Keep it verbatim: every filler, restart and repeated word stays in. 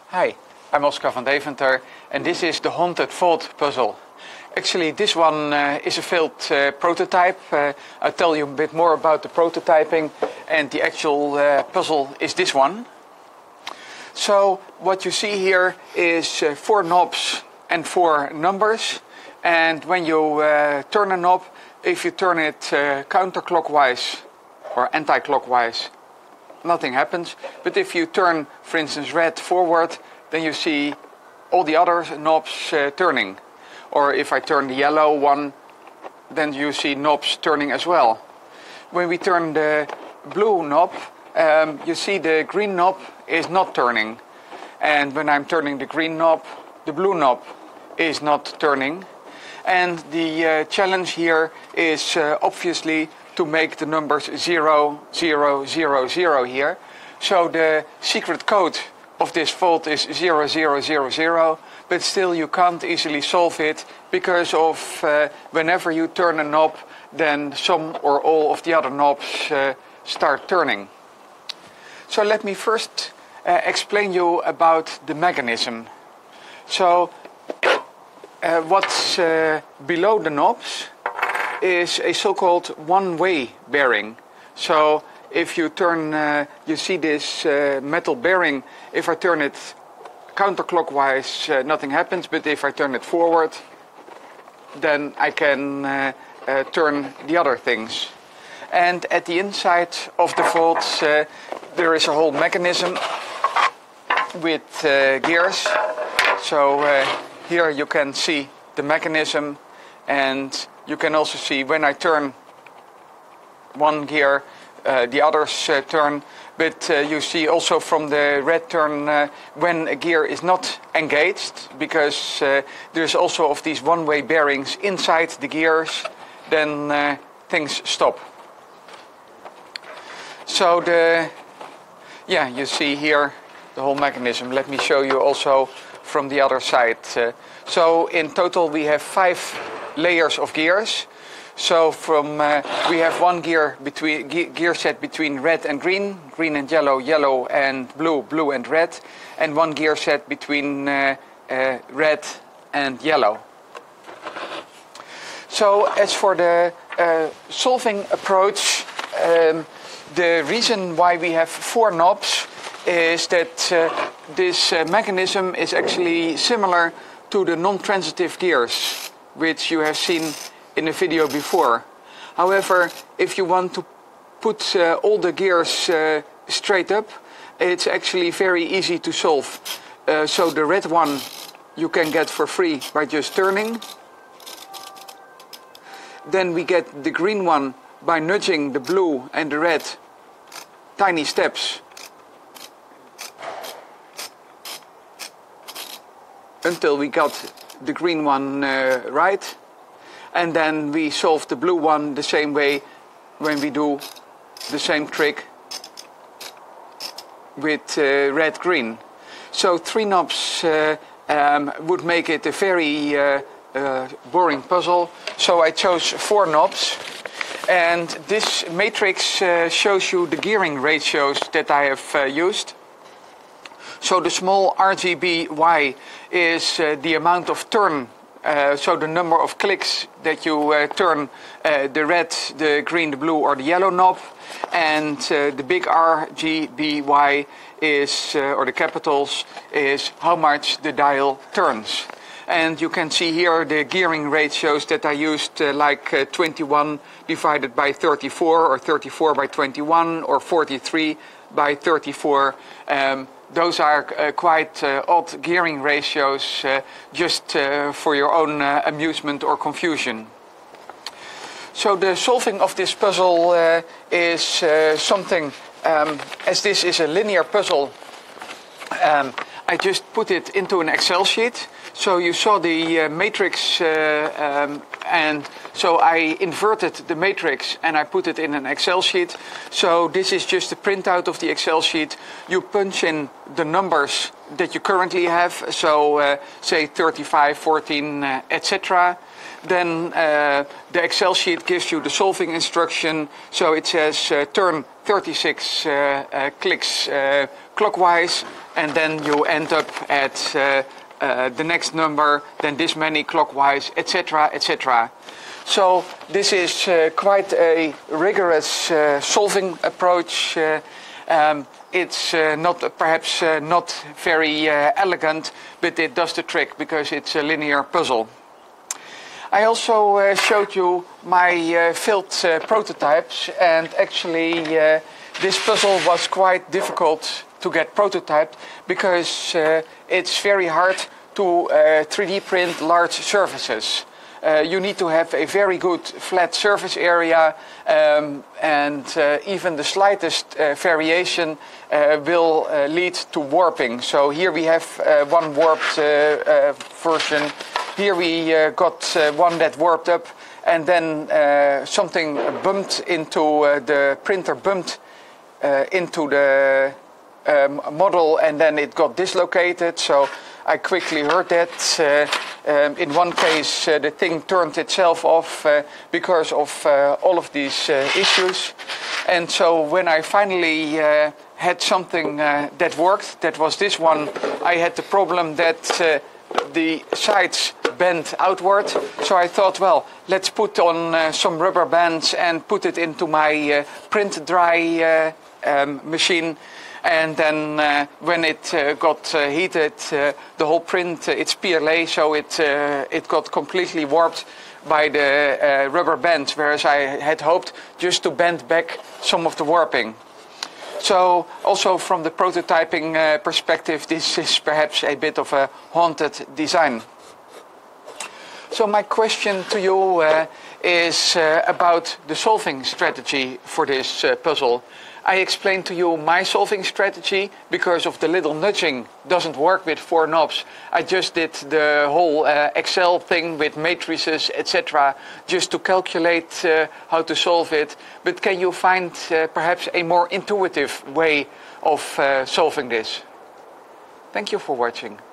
Hi, I'm Oscar van Deventer and this is the Haunted Vault puzzle. Actually, this one uh, is a failed uh, prototype. Uh, I'll tell you a bit more about the prototyping, and the actual uh, puzzle is this one. So what you see here is uh, four knobs and four numbers, and when you uh, turn a knob, if you turn it uh, counterclockwise or anti-clockwise, nothing happens. But if you turn, for instance, red forward, then you see all the other knobs uh, turning. Or if I turn the yellow one, then you see knobs turning as well. When we turn the blue knob, um, you see the green knob is not turning. And when I'm turning the green knob, the blue knob is not turning. And the uh, challenge here is uh, obviously to make the numbers zero, zero, zero, zero here. So the secret code of this vault is zero, zero, zero, zero, but still you can't easily solve it because of uh, whenever you turn a knob, then some or all of the other knobs uh, start turning. So let me first uh, explain you about the mechanism. So uh, what's uh, below the knobs is a so-called one-way bearing. So if you turn, uh, you see this uh, metal bearing, if I turn it counterclockwise, uh, nothing happens, but if I turn it forward, then I can uh, uh, turn the other things. And at the inside of the vault, uh, there is a whole mechanism with uh, gears. So uh, here you can see the mechanism, and you can also see when I turn one gear, uh, the others uh, turn. But uh, you see also from the red turn uh, when a gear is not engaged, because uh, there's also of these one-way bearings inside the gears, then uh, things stop. So the, yeah, you see here the whole mechanism. Let me show you also from the other side. Uh, so in total we have five layers of gears. So from uh, we have one gear between ge gear set between red and green, green and yellow, yellow and blue, blue and red, and one gear set between uh, uh, red and yellow. So as for the uh, solving approach, um, the reason why we have four knobs is that uh, this uh, mechanism is actually similar to the non-transitive gears, which you have seen in the video before. However, if you want to put uh, all the gears uh, straight up, it's actually very easy to solve. Uh, so the red one you can get for free by just turning. Then we get the green one by nudging the blue and the red tiny steps until we got the green one uh, right. And then we solve the blue one the same way when we do the same trick with uh, red-green. So three knobs uh, um, would make it a very uh, uh, boring puzzle. So I chose four knobs. And this matrix uh, shows you the gearing ratios that I have uh, used. So the small R G B Y is uh, the amount of turn. Uh, so the number of clicks that you uh, turn uh, the red, the green, the blue or the yellow knob, and uh, the big R G B Y is, uh, or the capitals, is how much the dial turns. And you can see here the gearing ratios that I used, uh, like uh, twenty-one divided by thirty-four, or thirty-four by twenty-one, or forty-three by thirty-four. Um, Those are uh, quite uh, odd gearing ratios, uh, just uh, for your own uh, amusement or confusion. So the solving of this puzzle uh, is uh, something, um, as this is a linear puzzle, um, I just put it into an Excel sheet. So you saw the uh, matrix uh, um, and so I inverted the matrix and I put it in an Excel sheet. So this is just a printout of the Excel sheet. You punch in the numbers that you currently have, so uh, say thirty-five, fourteen, uh, et cetera. Then uh, the Excel sheet gives you the solving instruction. So it says uh, turn thirty-six uh, uh, clicks uh, clockwise, and then you end up at uh, uh, the next number, then this many clockwise, et cetera, et cetera. So this is uh, quite a rigorous uh, solving approach. Uh, um, it's uh, not uh, perhaps uh, not very uh, elegant, but it does the trick because it's a linear puzzle. I also uh, showed you my uh, failed uh, prototypes, and actually uh, this puzzle was quite difficult to get prototyped because uh, it's very hard to uh, three D print large surfaces. Uh, you need to have a very good flat surface area, um, and uh, even the slightest uh, variation uh, will uh, lead to warping. So here we have uh, one warped uh, uh, version. Here we uh, got uh, one that warped up, and then uh, something bumped into uh, the printer, bumped uh, into the um, model, and then it got dislocated. So I quickly heard that. Uh, um, in one case, uh, the thing turned itself off uh, because of uh, all of these uh, issues. And so when I finally uh, had something uh, that worked, that was this one, I had the problem that uh, the sides bent outward. So I thought, well, let's put on uh, some rubber bands and put it into my uh, print dry uh, um, machine. And then uh, when it uh, got uh, heated, uh, the whole print, uh, it's P L A, so it, uh, it got completely warped by the uh, rubber bands, whereas I had hoped just to bend back some of the warping. So also from the prototyping uh, perspective, this is perhaps a bit of a haunted design. So my question to you uh, is uh, about the solving strategy for this uh, puzzle. I explained to you my solving strategy because of the little nudging doesn't work with four knobs. I just did the whole uh, Excel thing with matrices, et cetera, just to calculate uh, how to solve it. But can you find uh, perhaps a more intuitive way of uh, solving this? Thank you for watching.